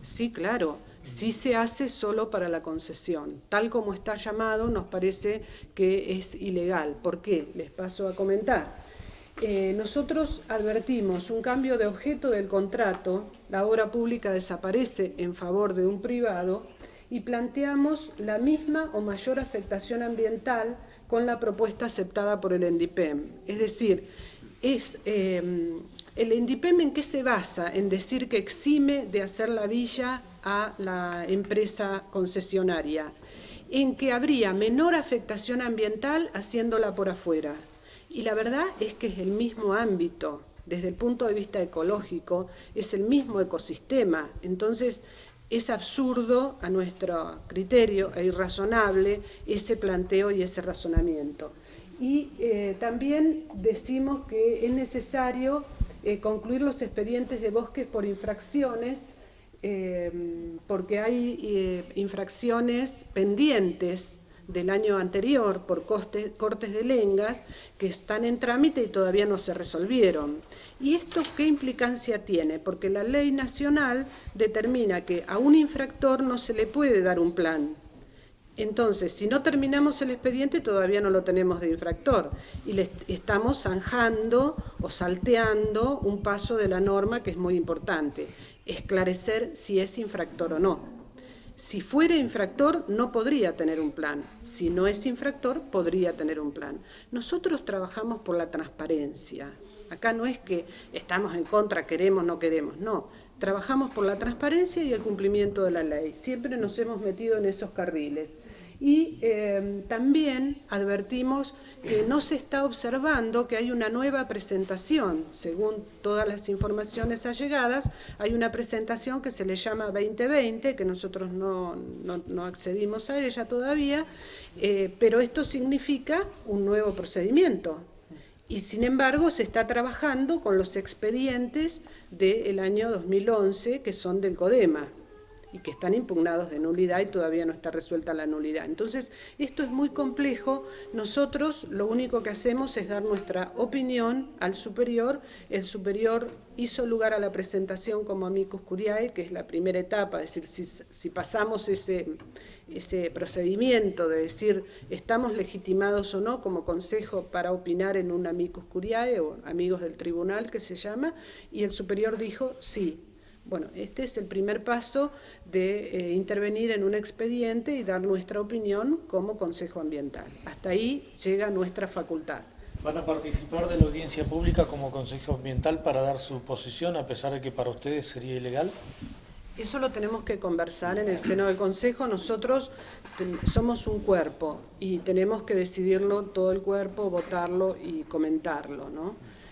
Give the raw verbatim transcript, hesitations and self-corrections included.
Sí, claro, sí se hace solo para la concesión. Tal como está llamado, nos parece que es ilegal. ¿Por qué? Les paso a comentar. Eh, nosotros advertimos un cambio de objeto del contrato, la obra pública desaparece en favor de un privado y planteamos la misma o mayor afectación ambiental con la propuesta aceptada por el ENDIPEM. Es decir, es, eh, el ENDIPEM ¿en qué se basa? En decir que exime de hacer la villa a la empresa concesionaria, en que habría menor afectación ambiental haciéndola por afuera. Y la verdad es que es el mismo ámbito, desde el punto de vista ecológico, es el mismo ecosistema. Entonces, es absurdo a nuestro criterio e irrazonable ese planteo y ese razonamiento. Y eh, también decimos que es necesario eh, concluir los expedientes de bosques por infracciones, eh, porque hay eh, infracciones pendientes del año anterior por coste, cortes de lengas que están en trámite y todavía no se resolvieron. ¿Y esto qué implicancia tiene? Porque la ley nacional determina que a un infractor no se le puede dar un plan. Entonces, si no terminamos el expediente, todavía no lo tenemos de infractor y le estamos zanjando o salteando un paso de la norma que es muy importante, esclarecer si es infractor o no. Si fuera infractor, no podría tener un plan. Si no es infractor, podría tener un plan. Nosotros trabajamos por la transparencia. Acá no es que estamos en contra, queremos, no queremos, no. Trabajamos por la transparencia y el cumplimiento de la ley. Siempre nos hemos metido en esos carriles. Y eh, también advertimos que no se está observando que hay una nueva presentación. Según todas las informaciones allegadas, hay una presentación que se le llama veinte veinte, que nosotros no, no, no accedimos a ella todavía, eh, pero esto significa un nuevo procedimiento. Y sin embargo se está trabajando con los expedientes del año dos mil once, que son del CODEMA, y que están impugnados de nulidad y todavía no está resuelta la nulidad. Entonces, esto es muy complejo. Nosotros lo único que hacemos es dar nuestra opinión al superior. El superior hizo lugar a la presentación como amicus curiae, que es la primera etapa, es decir, si, si pasamos ese, ese procedimiento de decir estamos legitimados o no como consejo para opinar en un amicus curiae o amigos del tribunal que se llama, y el superior dijo sí. Bueno, este es el primer paso de eh, intervenir en un expediente y dar nuestra opinión como Consejo Ambiental. Hasta ahí llega nuestra facultad. ¿Van a participar de la audiencia pública como Consejo Ambiental para dar su posición, a pesar de que para ustedes sería ilegal? Eso lo tenemos que conversar en el seno del Consejo. Nosotros somos un cuerpo y tenemos que decidirlo todo el cuerpo, votarlo y comentarlo, ¿no?